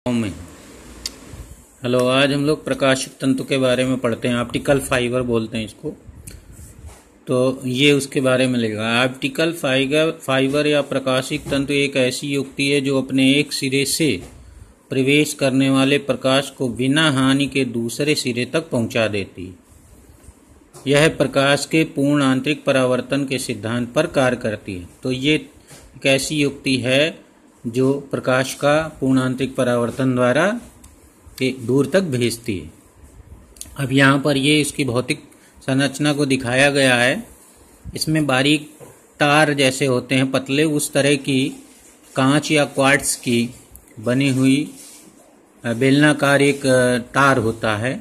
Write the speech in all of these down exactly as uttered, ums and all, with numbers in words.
में हेलो। आज हम लोग प्रकाशिक तंतु के बारे में पढ़ते हैं। ऑप्टिकल फाइबर बोलते हैं इसको, तो ये उसके बारे में लिखा है। ऑप्टिकल फाइबर फाइबर या प्रकाशिक तंतु एक ऐसी युक्ति है जो अपने एक सिरे से प्रवेश करने वाले प्रकाश को बिना हानि के दूसरे सिरे तक पहुंचा देती है। यह प्रकाश के पूर्ण आंतरिक परावर्तन के सिद्धांत पर कार्य करती है। तो ये एक ऐसी युक्ति है जो प्रकाश का पूर्ण आंतरिक परावर्तन द्वारा दूर तक भेजती है। अब यहाँ पर ये इसकी भौतिक संरचना को दिखाया गया है। इसमें बारीक तार जैसे होते हैं पतले, उस तरह की कांच या क्वार्ट्ज की बनी हुई बेलनाकार एक तार होता है,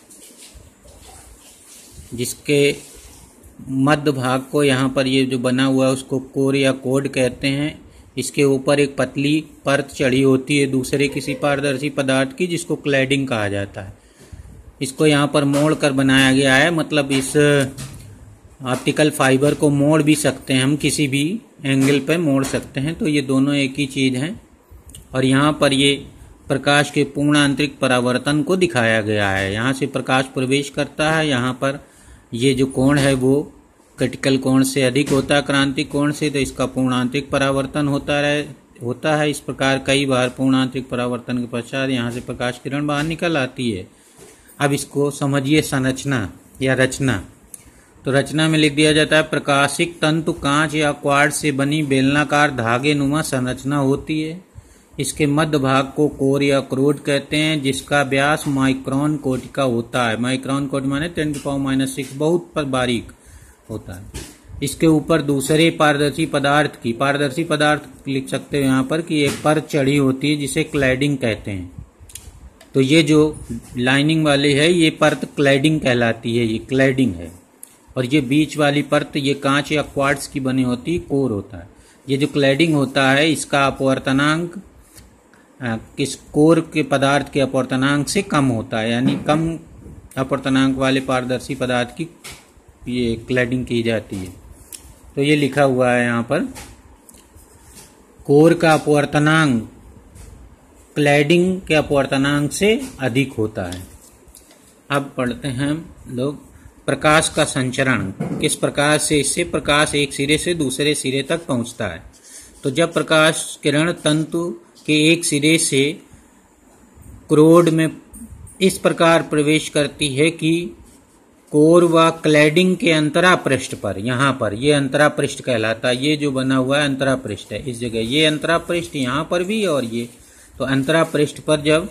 जिसके मध्य भाग को यहाँ पर ये जो बना हुआ है उसको कोर या कोड कहते हैं। इसके ऊपर एक पतली परत चढ़ी होती है दूसरे किसी पारदर्शी पदार्थ की, जिसको क्लैडिंग कहा जाता है। इसको यहाँ पर मोड़ कर बनाया गया है, मतलब इस ऑप्टिकल फाइबर को मोड़ भी सकते हैं हम, किसी भी एंगल पे मोड़ सकते हैं। तो ये दोनों एक ही चीज़ हैं। और यहाँ पर ये प्रकाश के पूर्ण आंतरिक परावर्तन को दिखाया गया है। यहाँ से प्रकाश प्रवेश करता है, यहाँ पर ये जो कोण है वो क्रिटिकल कोण से अधिक होता है क्रांतिक कोण से, तो इसका पूर्ण आंतरिक परावर्तन होता रहे होता है। इस प्रकार कई बार पूर्ण आंतरिक परावर्तन के पश्चात यहाँ से प्रकाश किरण बाहर निकल आती है। अब इसको समझिए संरचना या रचना। तो रचना में लिख दिया जाता है, प्रकाशिक तंतु कांच या क्वार्ट्ज से बनी बेलनाकार धागे नुमा संरचना होती है। इसके मध्य भाग को कोर या क्रोड कहते हैं, जिसका व्यास माइक्रोन कोटि का होता है। माइक्रोन कोटि माने ten to power minus six, बहुत पर बारीक होता है। इसके ऊपर दूसरे पारदर्शी पदार्थ की, पारदर्शी पदार्थ लिख सकते हो यहाँ पर, कि एक परत चढ़ी होती है जिसे क्लैडिंग कहते हैं। तो ये जो लाइनिंग वाली है ये परत क्लैडिंग कहलाती है, ये क्लैडिंग है। और ये बीच वाली परत ये कांच या क्वार्ट्ज की बनी होती है, कोर होता है। ये जो क्लैडिंग होता है इसका अपवर्तनांक किस कोर के पदार्थ के अपवर्तनांक से कम होता है, यानी कम अपवर्तनांक वाले पारदर्शी पदार्थ की ये क्लैडिंग की जाती है। तो ये लिखा हुआ है यहाँ पर, कोर का अपवर्तनांक क्लैडिंग के अपवर्तनांक से अधिक होता है। अब पढ़ते हैं लोग प्रकाश का संचरण किस प्रकार से, इससे प्रकाश एक सिरे से दूसरे सिरे तक पहुंचता है। तो जब प्रकाश किरण तंतु के एक सिरे से क्रोड में इस प्रकार प्रवेश करती है कि कोर व क्लैडिंग के अंतरा पृष्ठ पर, यहाँ पर ये अंतरा पृष्ठ कहलाता है। ये जो बना हुआ है अंतरा पृष्ठ है, इस जगह ये अंतरा पृष्ठ, यहाँ पर भी और ये। तो अंतरा पृष्ठ पर जब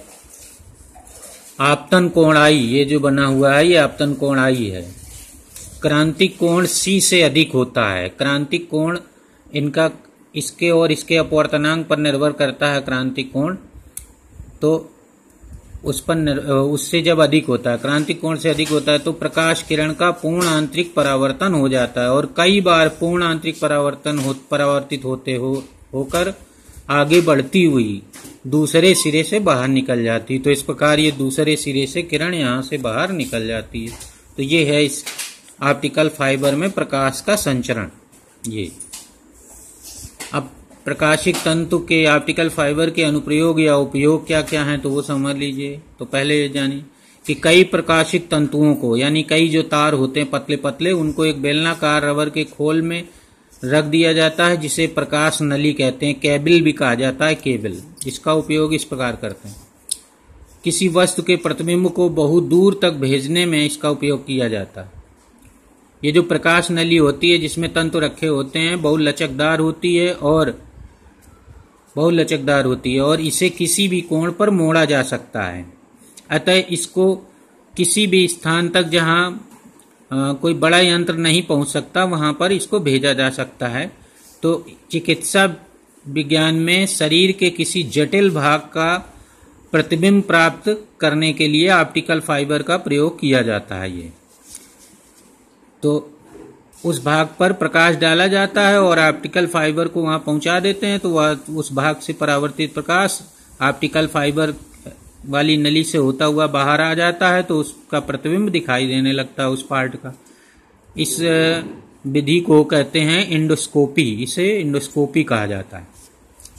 आपतन कोण आई, ये जो बना हुआ है ये आपतन कोण आई है, क्रांतिक कोण सी से अधिक होता है। क्रांतिक कोण इनका इसके और इसके अपवर्तनांक पर निर्भर करता है क्रांतिक कोण। तो उस पर उससे जब अधिक होता है, क्रांतिक कोण से अधिक होता है, तो प्रकाश किरण का पूर्ण आंतरिक परावर्तन हो जाता है और कई बार पूर्ण आंतरिक परावर्तन हो परावर्तित होते हो होकर आगे बढ़ती हुई दूसरे सिरे से बाहर निकल जाती है। तो इस प्रकार ये दूसरे सिरे से किरण यहाँ से बाहर निकल जाती है। तो ये है इस ऑप्टिकल फाइबर में प्रकाश का संचरण। ये अब प्रकाशिक तंतु के ऑप्टिकल फाइबर के अनुप्रयोग या उपयोग क्या क्या हैं, तो वो समझ लीजिए। तो पहले ये जानिए कि कई प्रकाशिक तंतुओं को, यानी कई जो तार होते हैं पतले पतले, उनको एक बेलनाकार रबर के खोल में रख दिया जाता है, जिसे प्रकाश नली कहते हैं। केबल भी कहा जाता है, केबल। इसका उपयोग इस प्रकार करते हैं, किसी वस्तु के प्रतिबिंब को बहुत दूर तक भेजने में इसका उपयोग किया जाता है। ये जो प्रकाश नली होती है जिसमें तंतु रखे होते हैं, बहुत लचकदार होती है और बहुत लचकदार होती है और इसे किसी भी कोण पर मोड़ा जा सकता है। अतः इसको किसी भी स्थान तक जहाँ कोई बड़ा यंत्र नहीं पहुंच सकता, वहां पर इसको भेजा जा सकता है। तो चिकित्सा विज्ञान में शरीर के किसी जटिल भाग का प्रतिबिंब प्राप्त करने के लिए ऑप्टिकल फाइबर का प्रयोग किया जाता है। ये तो उस भाग पर प्रकाश डाला जाता है और ऑप्टिकल फाइबर को वहां पहुंचा देते हैं, तो वह उस भाग से परावर्तित प्रकाश ऑप्टिकल फाइबर वाली नली से होता हुआ बाहर आ जाता है, तो उसका प्रतिबिंब दिखाई देने लगता है उस पार्ट का। इस विधि को कहते हैं इंडोस्कोपी, इसे इंडोस्कोपी कहा जाता है।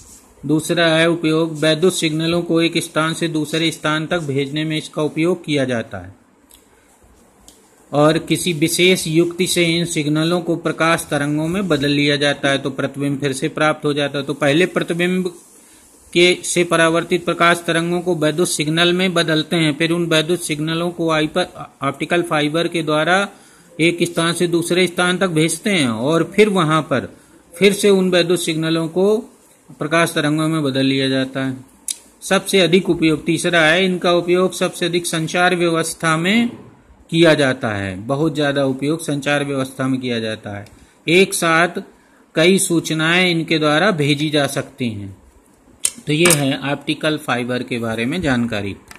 दूसरा है उपयोग, वैद्युत सिग्नलों को एक स्थान से दूसरे स्थान तक भेजने में इसका उपयोग किया जाता है और किसी विशेष युक्ति से इन सिग्नलों को प्रकाश तरंगों में बदल लिया जाता है तो प्रतिबिंब फिर से प्राप्त हो जाता है। तो पहले प्रतिबिंब के से परावर्तित प्रकाश तरंगों को वैद्युत सिग्नल में बदलते हैं, फिर उन वैद्युत सिग्नलों को ऑप्टिकल फाइबर के द्वारा एक स्थान से दूसरे स्थान तक भेजते हैं और फिर वहां पर फिर से उन वैद्युत सिग्नलों को प्रकाश तरंगों में बदल लिया जाता है। सबसे अधिक उपयोग तीसरा है, इनका उपयोग सबसे अधिक संचार व्यवस्था में किया जाता है। बहुत ज्यादा उपयोग संचार व्यवस्था में किया जाता है। एक साथ कई सूचनाएं इनके द्वारा भेजी जा सकती हैं। तो ये है ऑप्टिकल फाइबर के बारे में जानकारी।